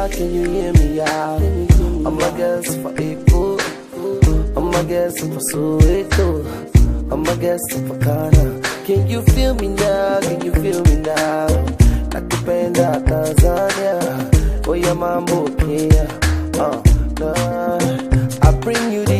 out? Can you hear me out? I'm a guest for April. I'm a guest for Soweto. I'm a guest for Ghana. Can you feel me now? Can you feel me now? Nakupenda Tanzania. Oh yeah, mambo Kenya. I bring you